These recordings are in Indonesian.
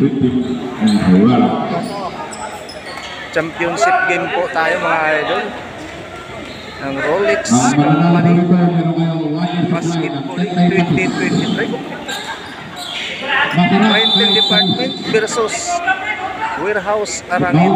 Championship game po tayo mga idol ng Rolex Company Basketball 2023 Rental Department versus Warehouse Araneta.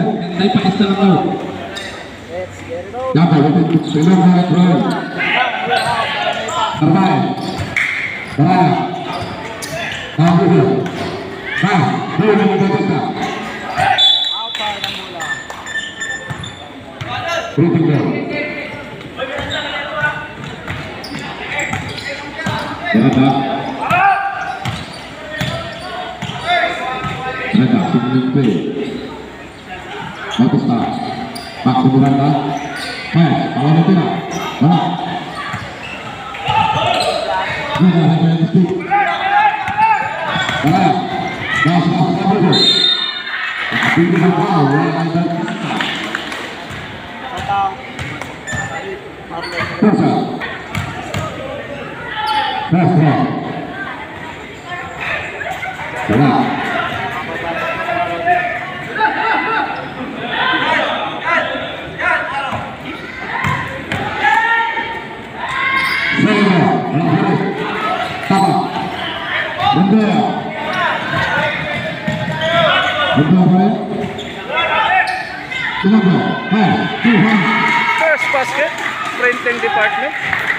First basket, Printing Department.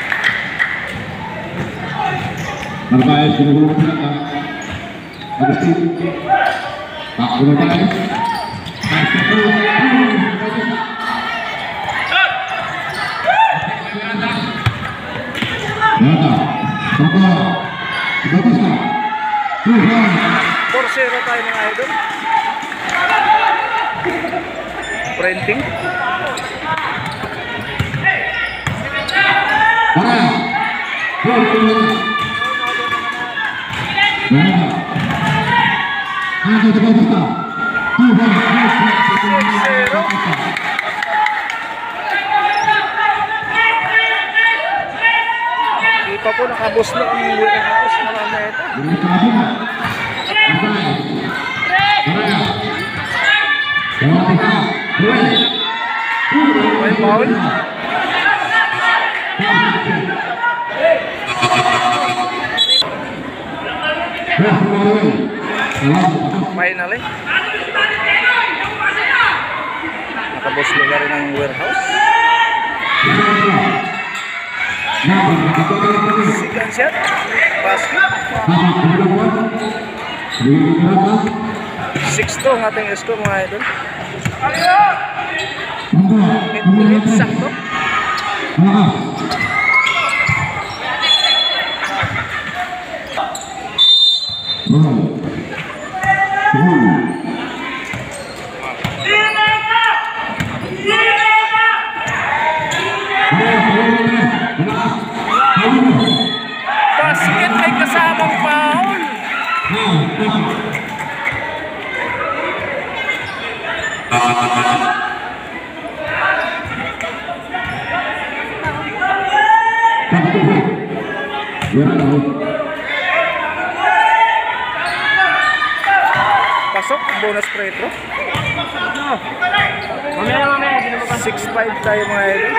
Marbaes pinagulong sila Agustin. Pakulong tayo. Bagus na. 4-0 tayo mga idol. Printing. Di pa po nakabos na ang warehouse na Araneta. May foul. Finally nakabos lugar rin ang warehouse. Second shot basket 6-2 ang ating score mga idol. Minute sakto. Basket may kasamang foul. Pasok, bonus free throw. 6-5 tayo mga idol.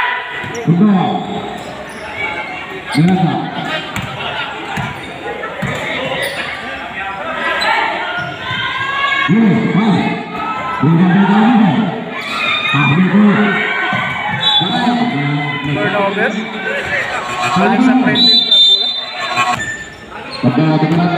Turnover. Balik sa printing ng bola.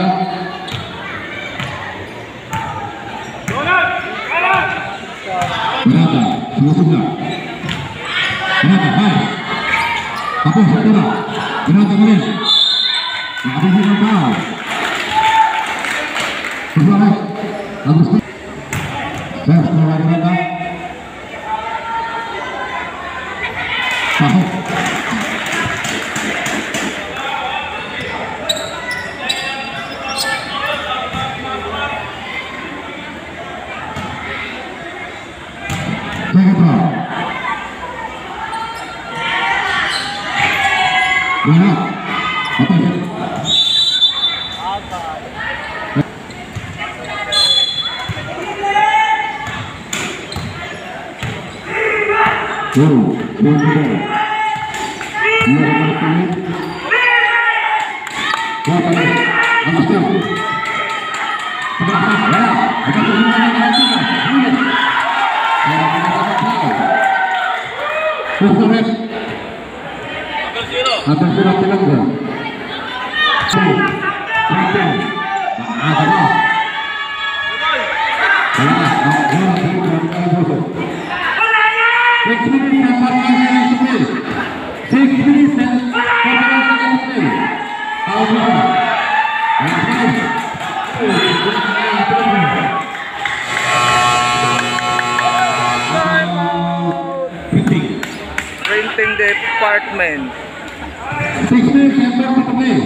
Printing department. 6 minutes and 30 to play.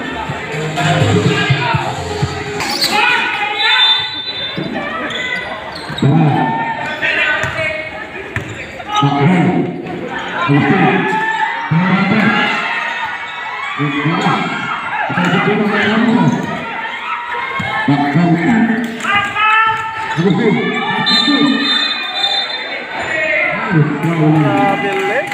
Nabili.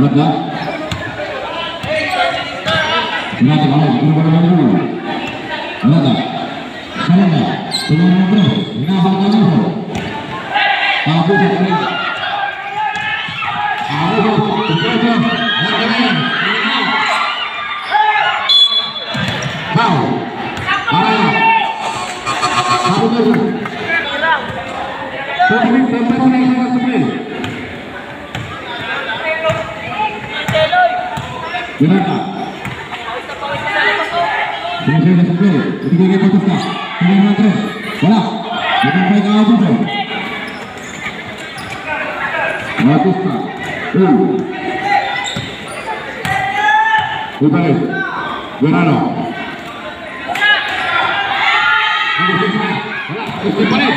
Berada. Berada malam berada dulu. Berada. Sarana. Belum terus. Nabang dulu. Abu sekali. Abu berada. Kau. Araya. Abu dulu. Pemimpin tempat ini sangat sempit. Benarkah? Selesai sampai ketiga putuskan. Kemudian terus bola sampai ke Abu Dhabi. Putuskan. Baik. Gerano. Bola kembali.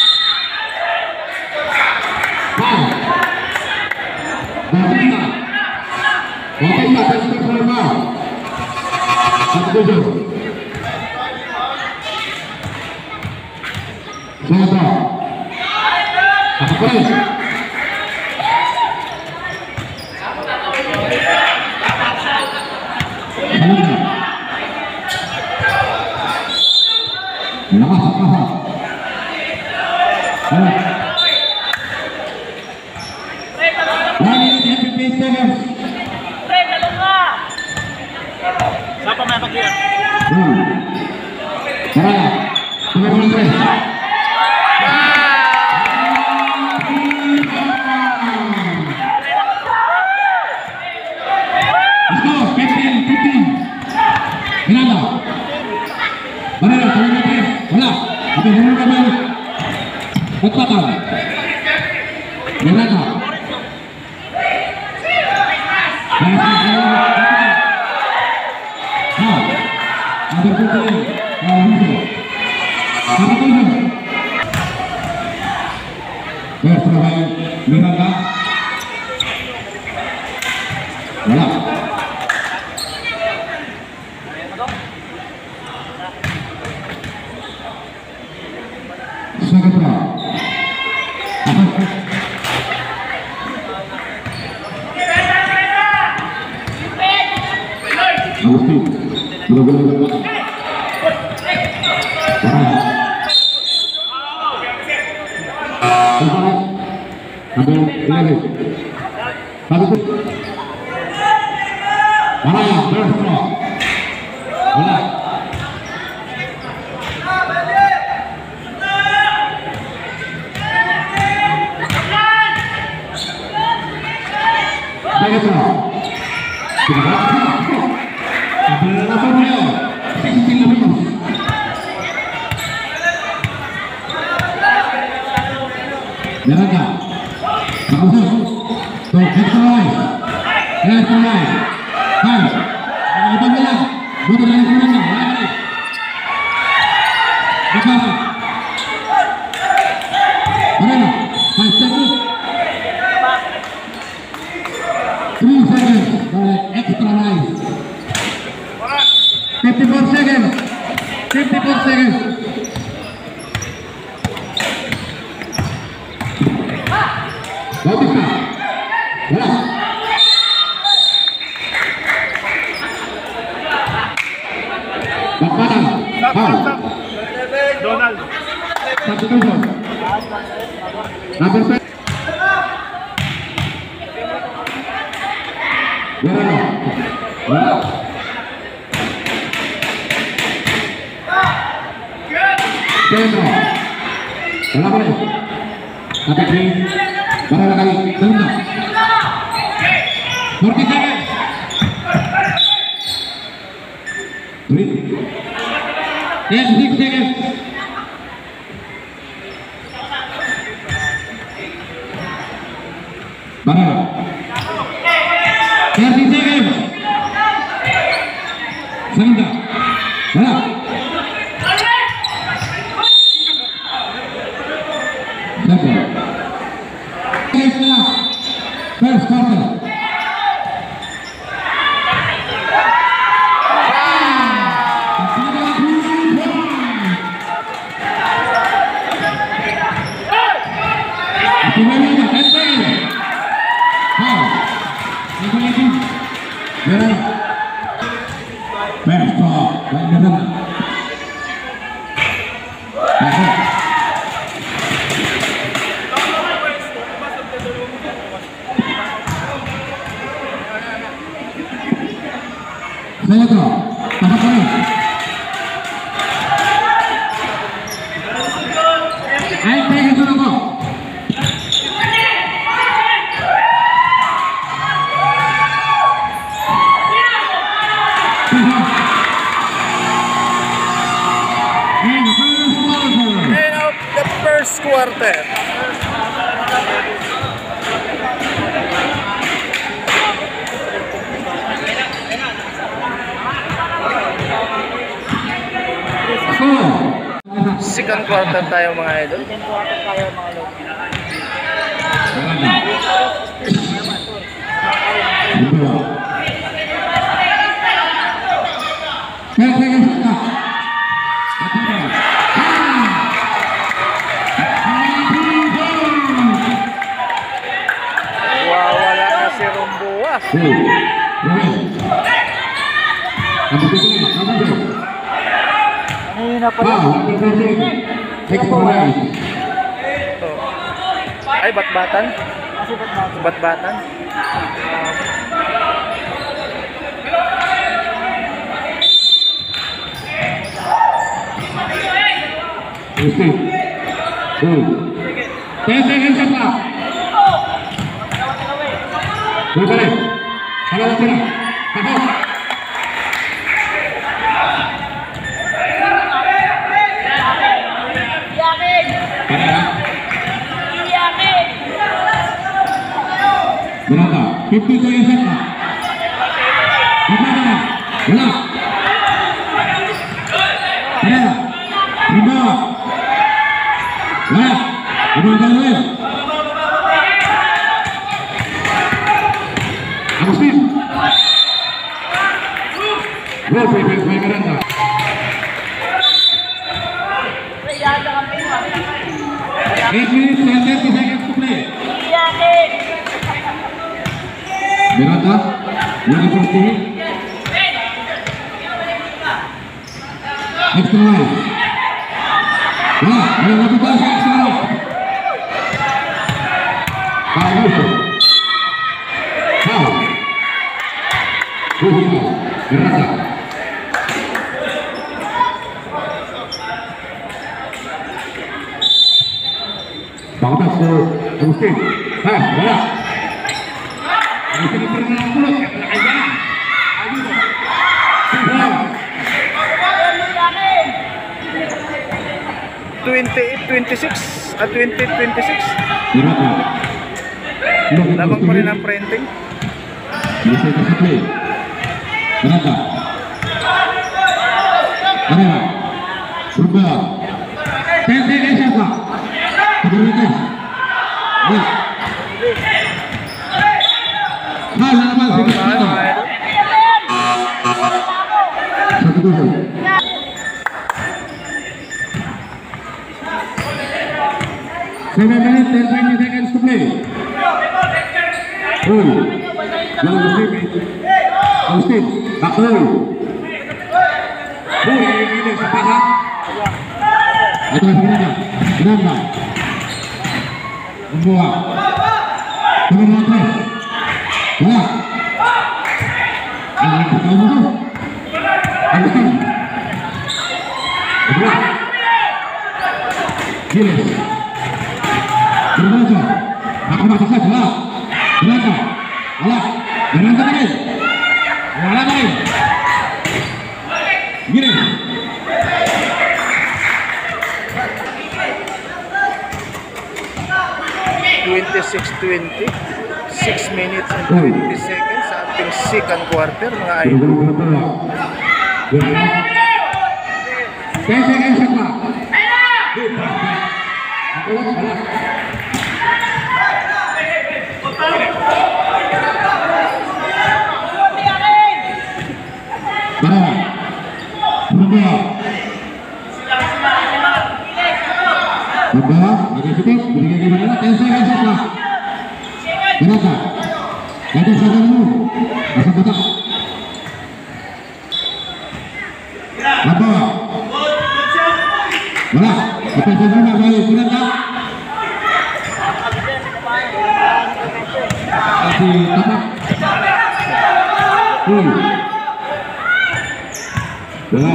Waktu akan terserah. Satu tujuh. Siapa? Apa kali? Lama. Siapa main bagian? Sarana. Donald. Besto, Bandaran. Saya tuh, tahan kali. Ayo pegang sana kok. End of the first quarter. Second quarter tayo mga idol. Wawala na si Rombuas. Ay, bat-batan? Bat-batan? Berapa? 50 to yang set. Berapa? Bola. Berapa? Berapa? Bola. Berapa? Agustin. Gol baik Karanda. Berata, yang pasti. Extra life. Wah, yang lebih bagus extra life. Bagus. Wow. Berata. Bagus tuh, Agustin. Bola. Agustin pernah pulang ya, aja. Ayo. 28-26 at 20-26. Berapa? Labang pa rin ang printing. Bisa play. Berapa? Berapa? Berapa? Tenteng siapa? Berapa? Ya. Halaman satu. 7 minutes and 20 seconds to play. Agustin, Bakul. Ini sepakat. Atas Miranda. Membuat. Turun motor. Bola. Agustin. Bola. Gilles. Berbaca. Aku masuk saja. Berbaca. Bola. Berbaca lagi. Bola lagi. Gilles. 26-20, 6 minutes and 20 seconds sa ating second quarter mga idol. Agak cukup, berikan kepada Tensa Gansat lah. Berapa? Ada saudaramu, masa kotak. Bagus juga baik, Miranda. Kasih tapak. Bola.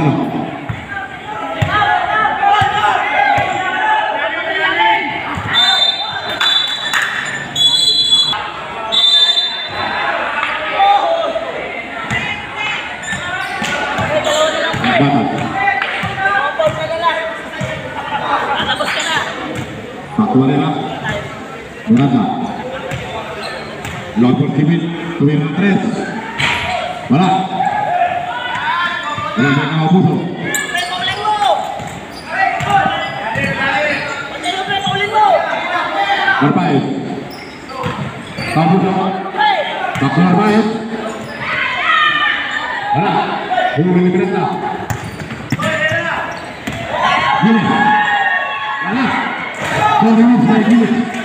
Actualidad, Morata, lo Kimit, tuvieron 3, bola, bola de Cabo Narváez, Cabo Paco Narváez, bola, uno de Creta, viene, bola. Corremos de aquí.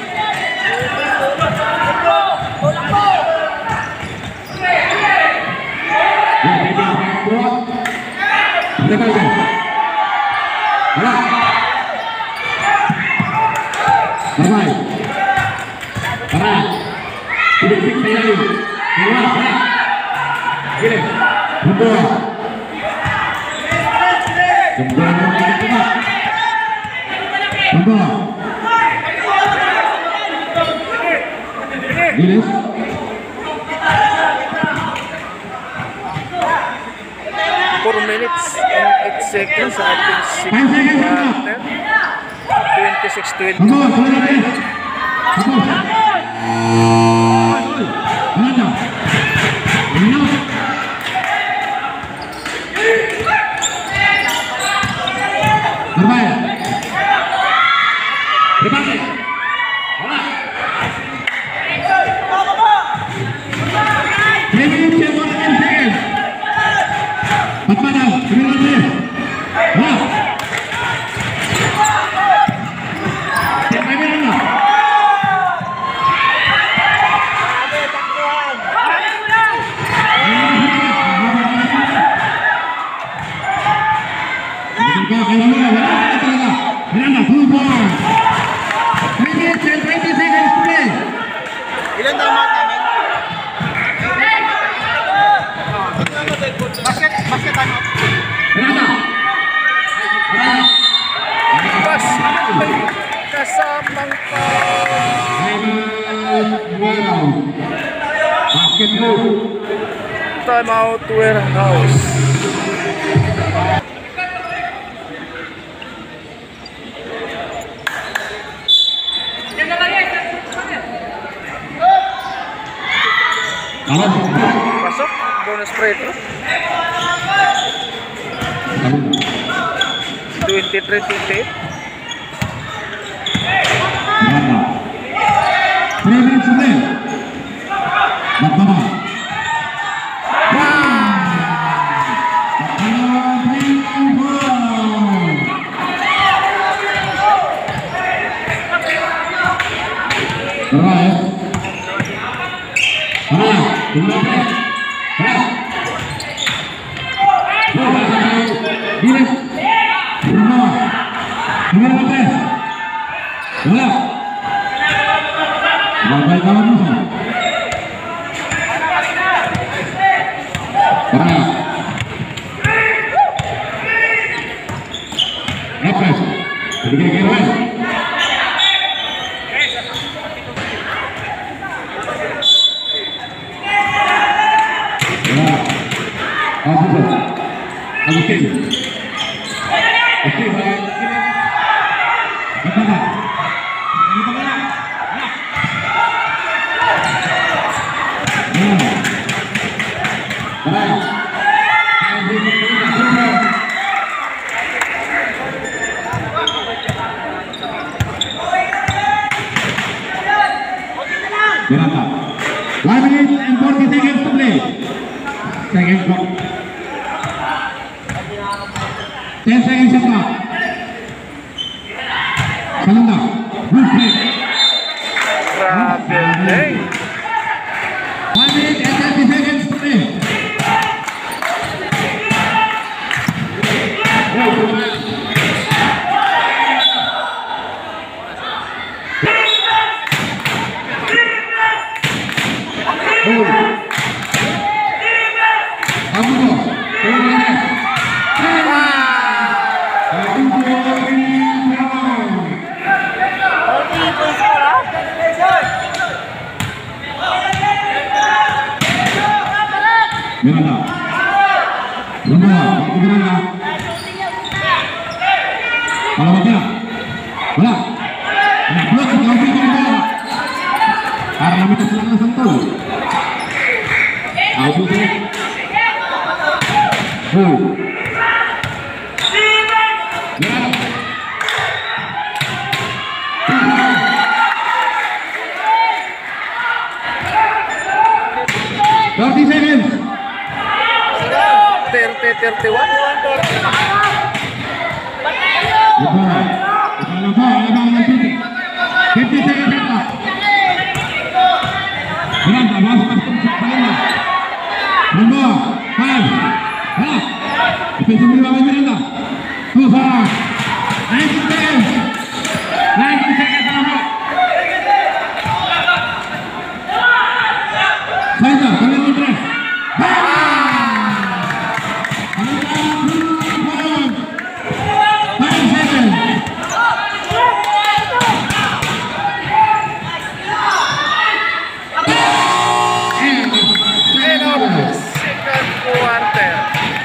Giles. 4 minutes and 8 seconds sa ating second quarter. 26-20. Ilan tamat namin? Basket ano? Pas kasamang time out Warehouse. Pasok, bonus free throw. 23-28. 3 minutes remaining. Miranda. 1 minute and 40 seconds to play. Second quarter. 10 seconds shot clock. Salanda. Good play. Grabe. 1 minute and 30 seconds to play. Bola. Blok Taufik bola. Karena mereka sudah sentuh. Taufik. Thirty seconds. 30-31. Second quarter.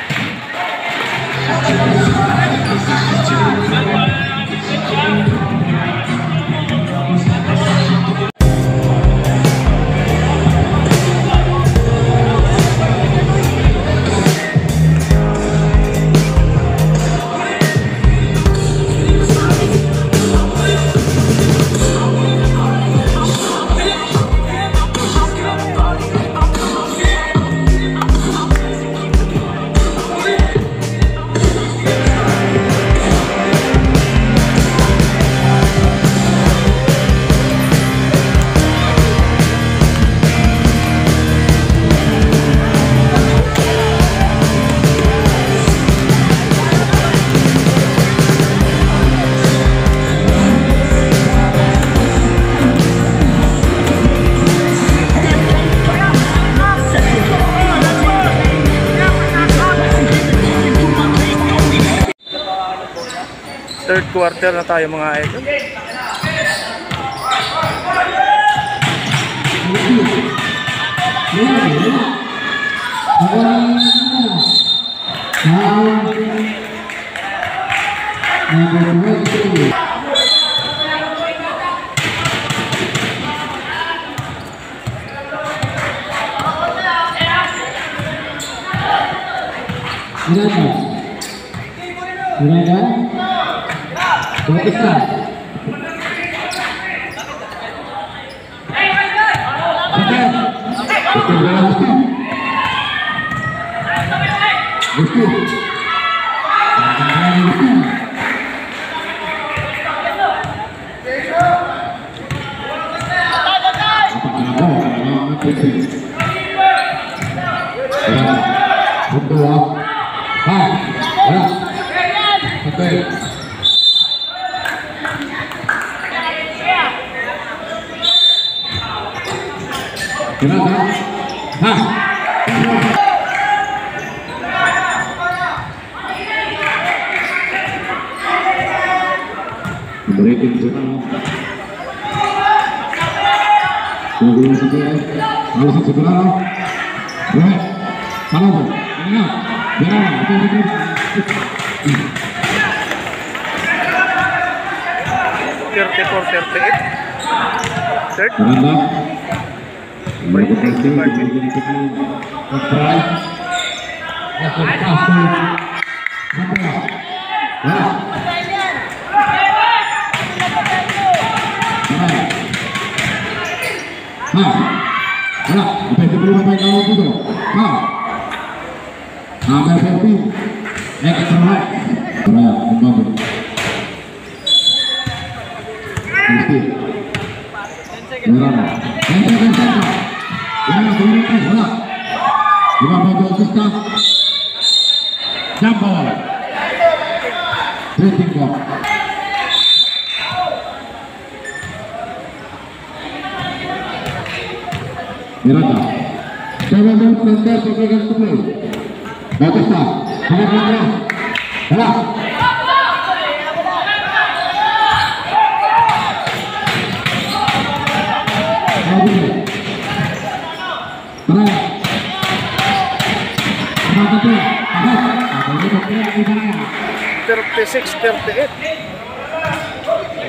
Third quarter na tayo mga idol.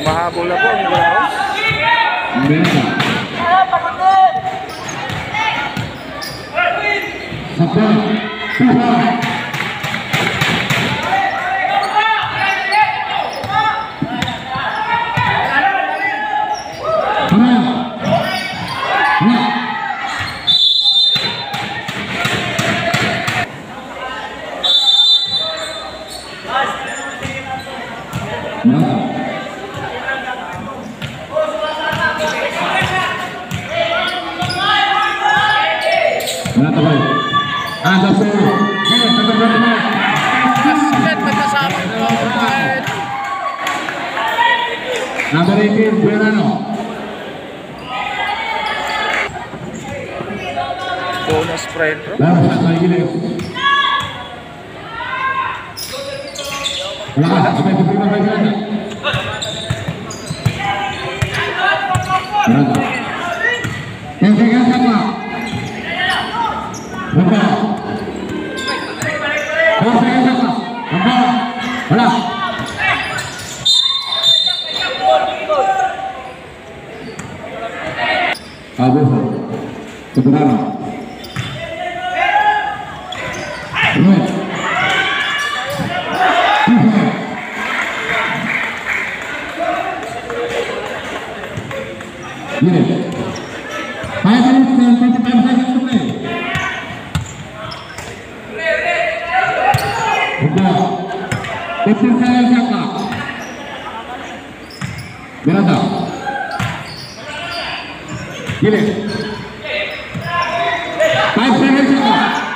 Pahabol na po ang Grouse. Mereka. Satu, dua. Number 18, Buenano. Bonus friend bro. Lalu satu lagi deh. Ulang, sampai ke prima baik saja. Berangkat. Yang pegang sama. Buka. Yang pegang sama. Buka. Ulang. Abu Sebenarnya Gini 5 minutes and 25 seconds to play. Udah 15 seconds ya. Berada Gini 5 seconds ya.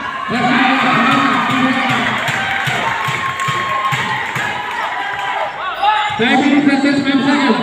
5 minutes and 5 seconds.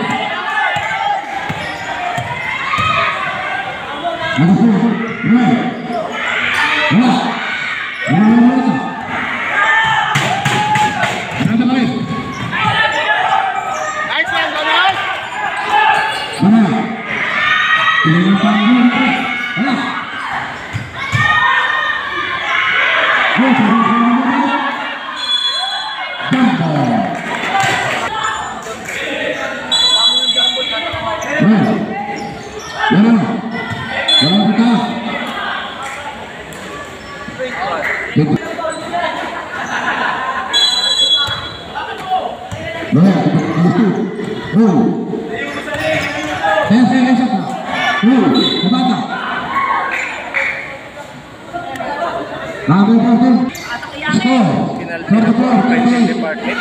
Penalty department.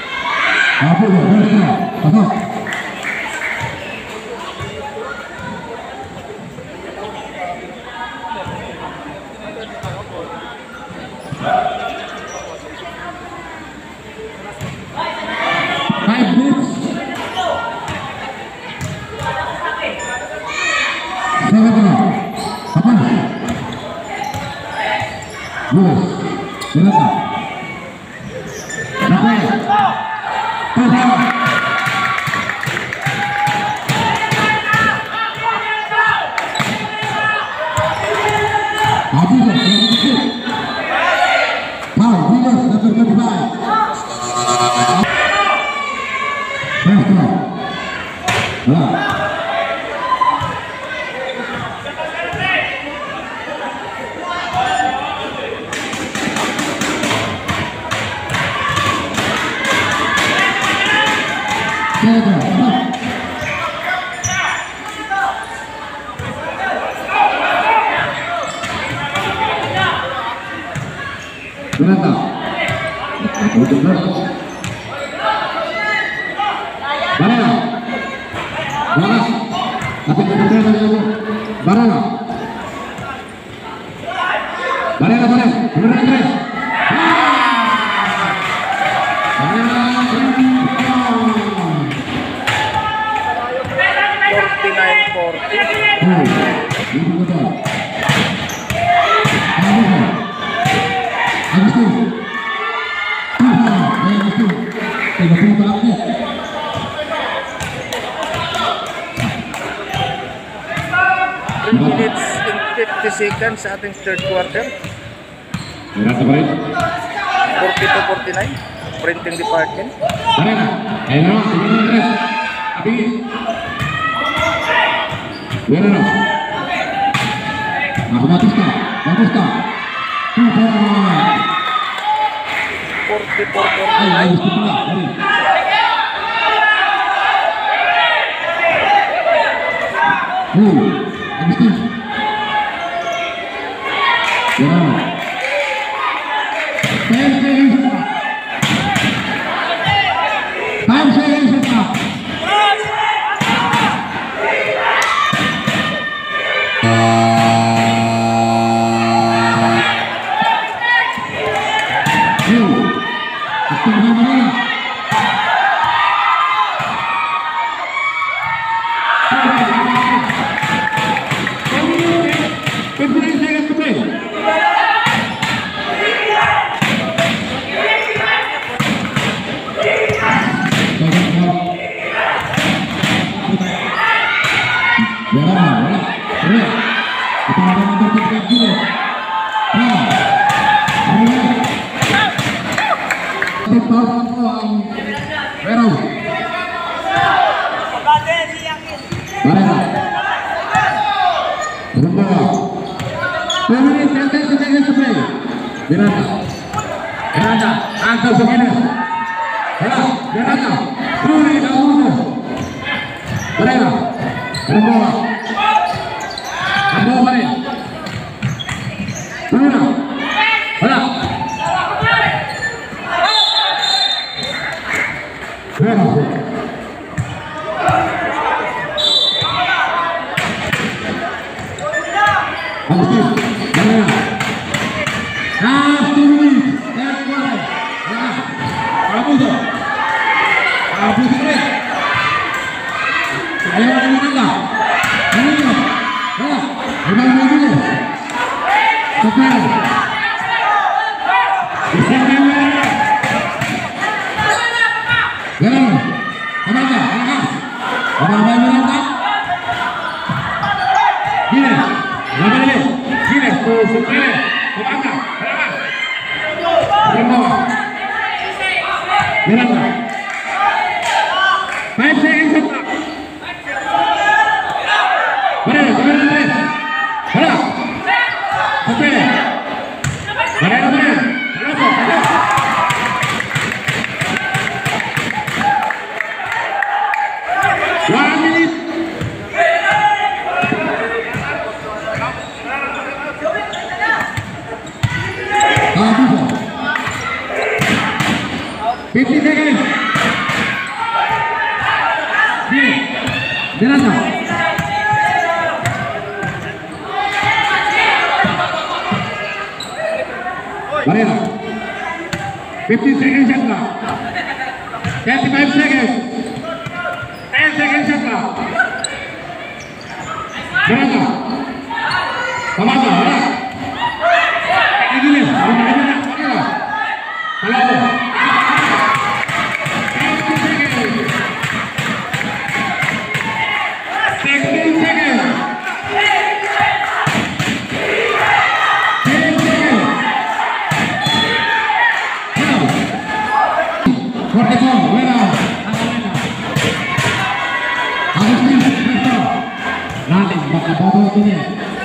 Minutes and 50 seconds sa ating third quarter. 42-49 printing department. tinggi. Guerrero. Batistuta. 44. Ayo, bismillah. Mari. Agustin. Guerrero. 10 seconds left. 5 seconds left. Miranda, angkat begini. Miranda, Ruli dahulu. Mereka, Rembola. Rembola balik. Luna, bola. Agustin, Mereka. Miranda. 5 seconds left. Miranda, bola. Kopere. Miranda. One minute. Abuso. 50 seconds. Miranda. Varela. 15 seconds left. 35 seconds. 10 seconds left. Miranda. Kamada. Ini nanti bakal bawa ini.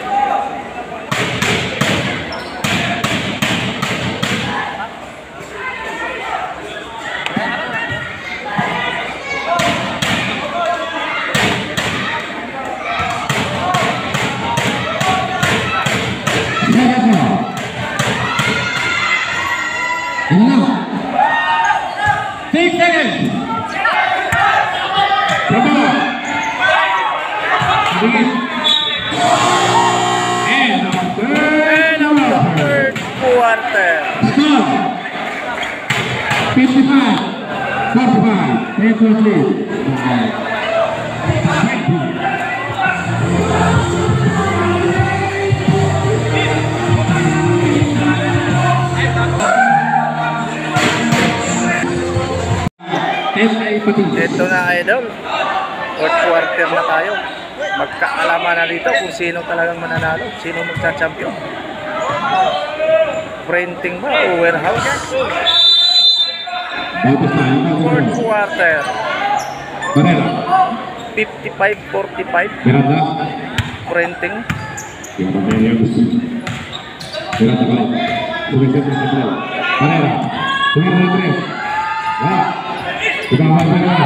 Third quarter. 55, 45, 8-3. Ito na idol. Fourth quarter na tayo. Magkaalaman na dito kung sino talagang mananalo, sino magcha-champion. Printing ba o warehouse? Fourth quarter. 55-45. Miranda. Printing. Yang pemain yang Agustin. Miranda balik. Sugestion Central. Panera. Dengan Andres. Ya. Tukang Panera.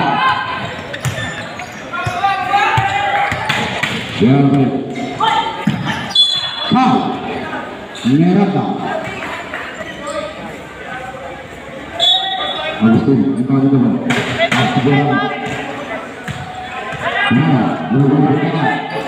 Yang balik. Foul. Miranda. Agustin. Engkau juga balik. Masih jalan. Nah, menunggu berkata.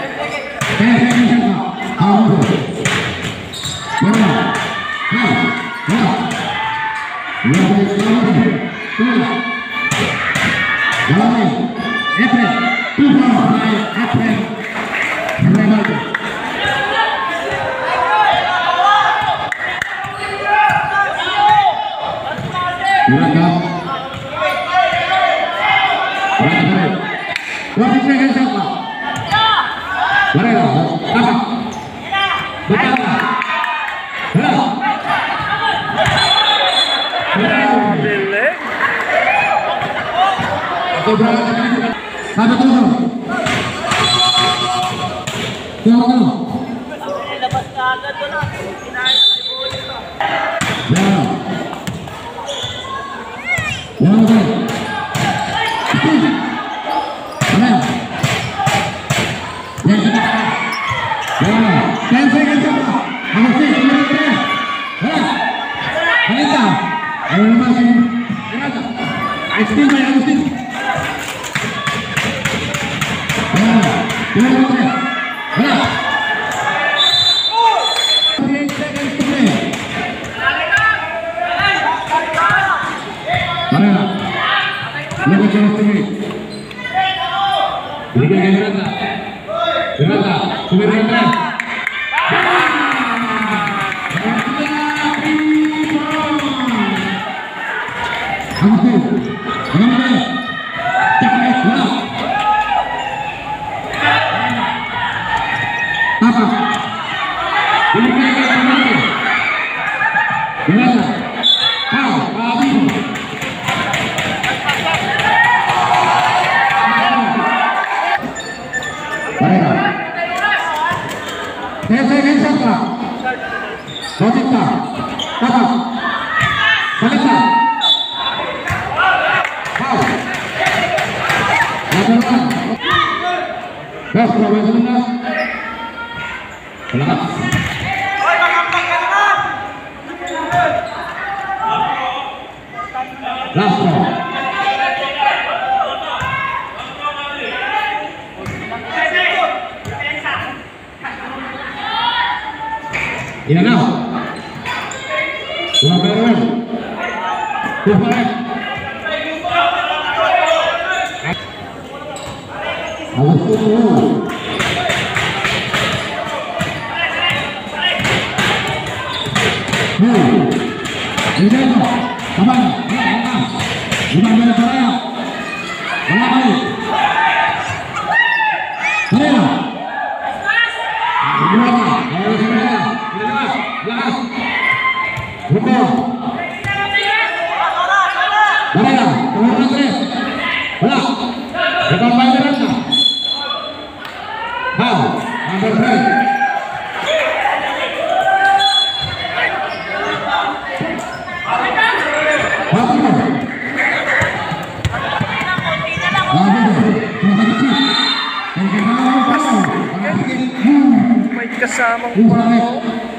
May kasamang pao.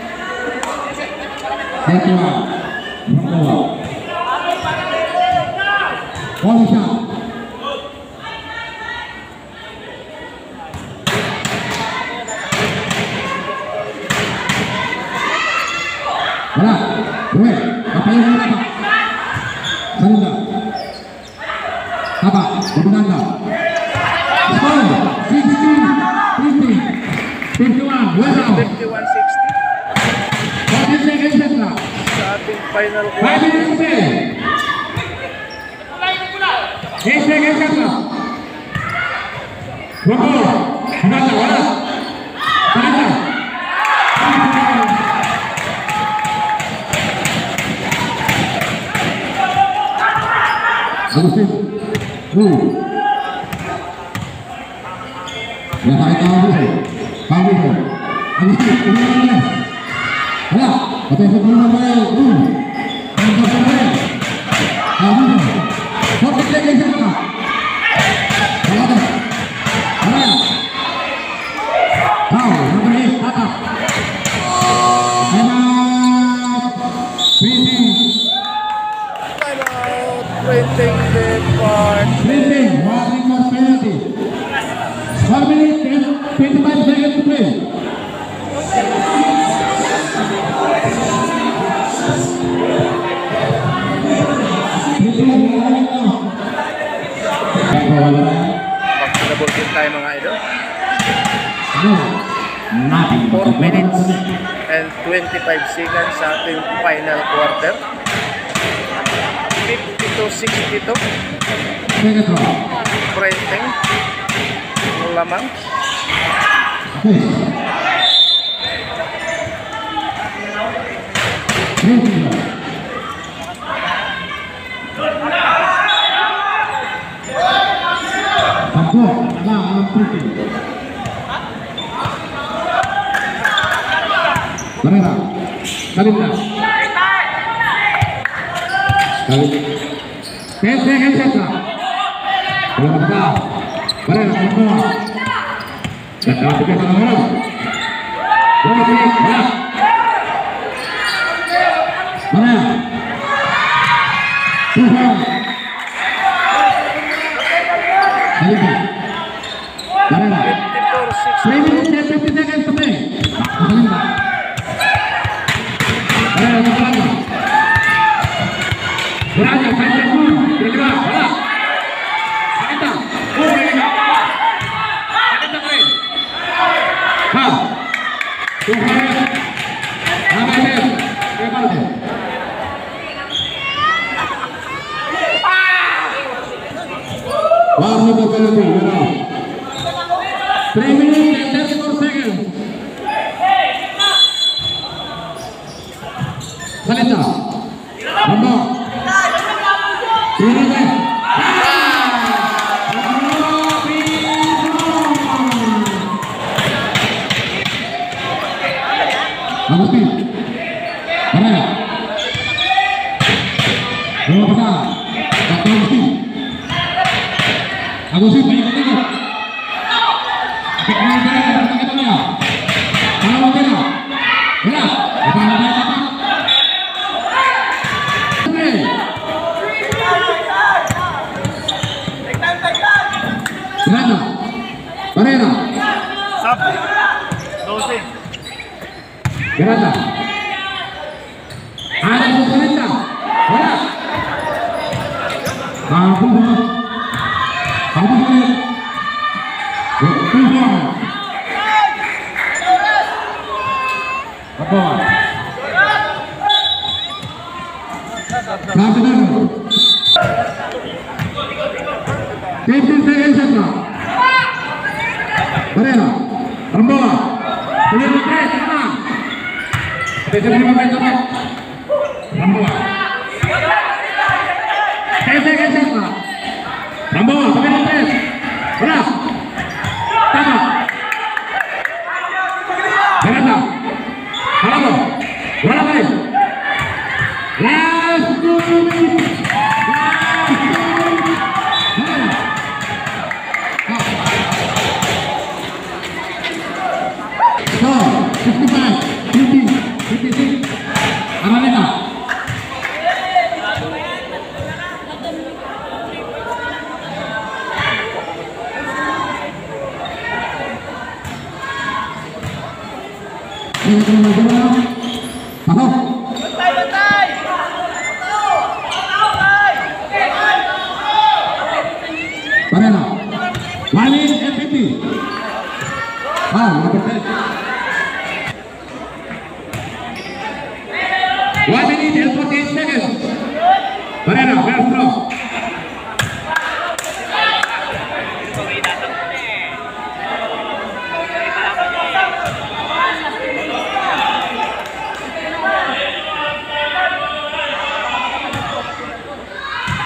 Sa ating final Ya tarik Agustin. Agustin. Agustin. Ini. Ya, oke sebelum baik. Agustin. Fokus lagi sana. Salah. Mana? Tahu, nanti atas. Printing depart. Printing, warning for penalty. 1 minute and 25 seconds to play. Mag-double kick tayo mga idol. Nothing. 4 minutes and 25 seconds sa ating final quarter. 52-62. Second round. Printing. Lamang. Printing. Tampo, ang printing. Barera, Kalina. Kalina. 10 seconds extra. Bola berkah. Barera, Tampo. Datang ke tengah bola. Bola kiri, bola. Barera. Tuhan. Kalina. Barera. 3 minutes and 50 seconds to play. Kalina. Berada, saya dulu, kira-kira, bola. Kita, mereka. Kita main. Ha. Tuhan. Amin. Kembali. Warna berpenalti, bola. 3 minutes and 34 seconds. Salita. Rambo. Ini deh. Agustin. Mana? Bola besar. Agustin. Agustin banyak tengok. Kita ya. Kalau kita. Bola. Grana, Barera, Sub. 12. Grana, ada Salita, bola, Abu, Barera, Ramboa, peluang tres, kanan. Peter 5 meter. Ramboa. Geser. Ramboa, peluang tres. Bola. Tama. Barera. Halo. Bola balik. Last 2 minutes.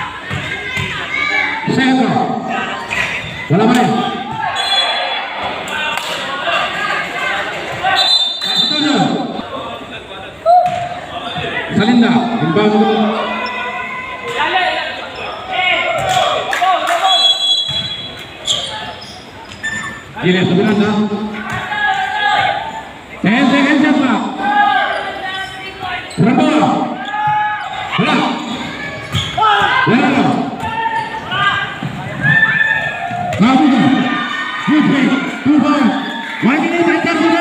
Bola main. Gini sebenarnya 10 seconds siapa? Berapa? Berapa? Berapa? Kamu kan? Putri, 2 point. One minute lancar sudah.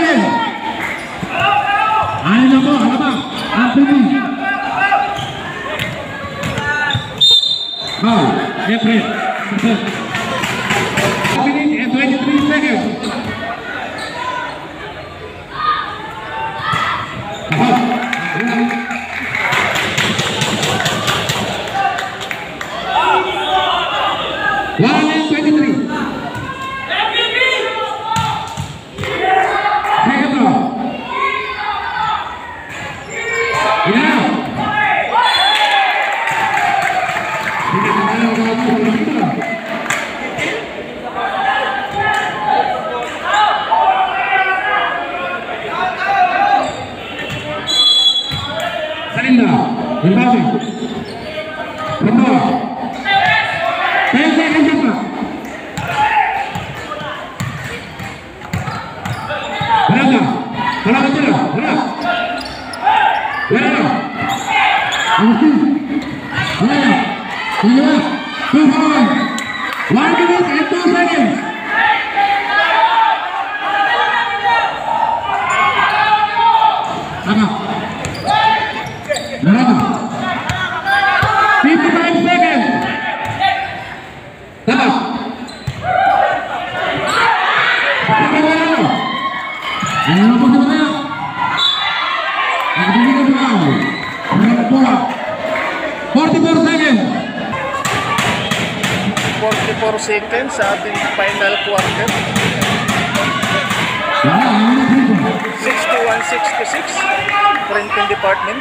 Ani nombor, apa? Ampuni. Mau, April. 1 minute and 23 seconds. One and 23. Second ball. Yeah. Sarinda, inbounding. Ball. 10 seconds siapa? Berapa? Bola betul, bola. Berapa? Angsi. Bola. Bola. 2 point. 1 minute and 2 seconds. Apa? Berapa? 55 seconds. Dapat. Ayo bola. Aku juga tahu. Bola. 44 seconds. 44 seconds sa ating final quarter. 61-66. Printing department.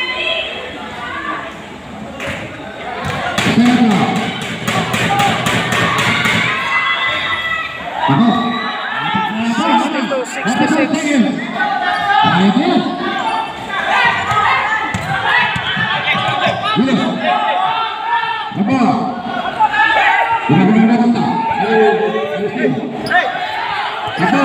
Ako. 62-66. Ayos yan. Gila. Apa? Benar-benar datang. Apa?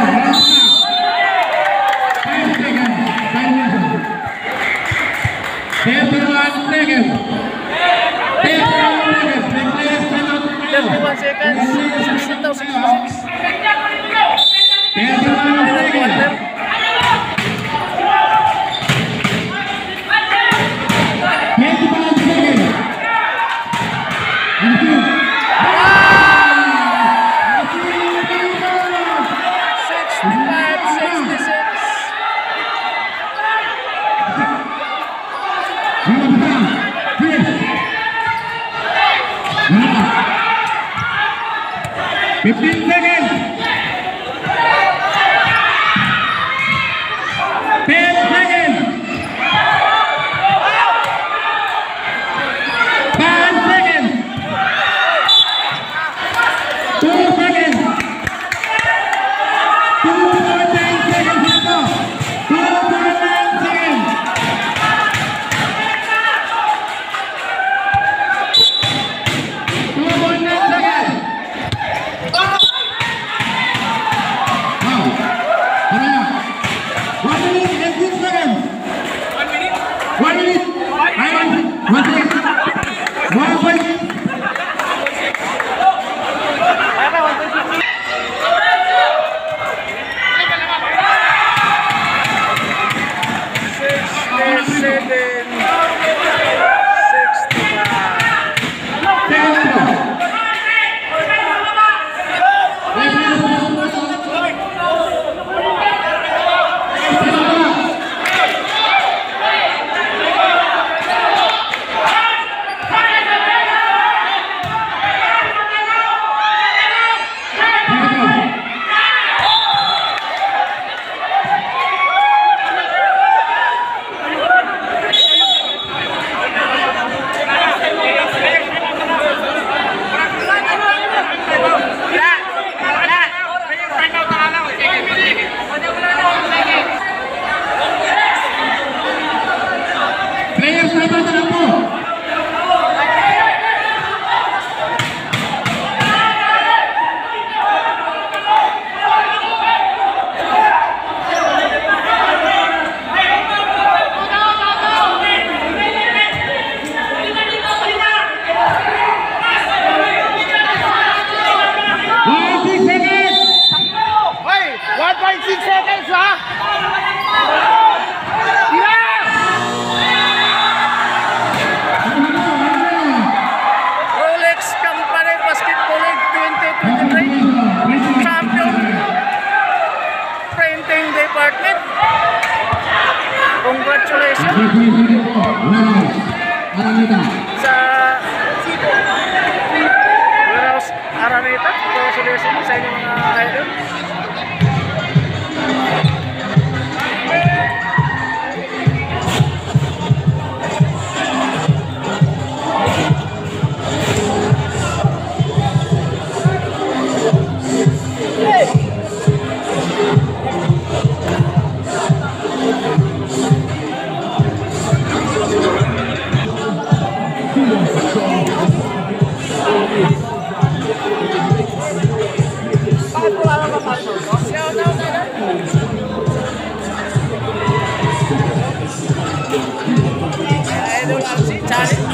Idol RC challenge.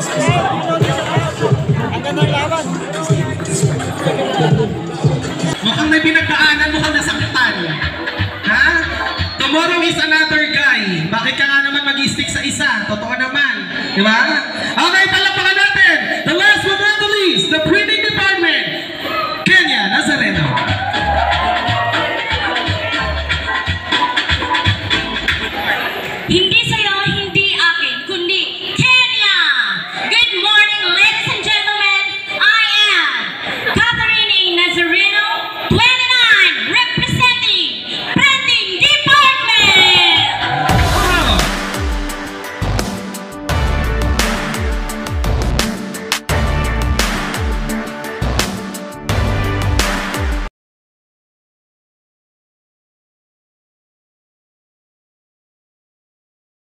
Ang ganda ng laban. Mukhang may pinagdaanan, mukhang nasaktan. Ha? Tomorrow is another guy. Bakit ka nga naman mag-stick sa isa? Totoo naman. Di ba?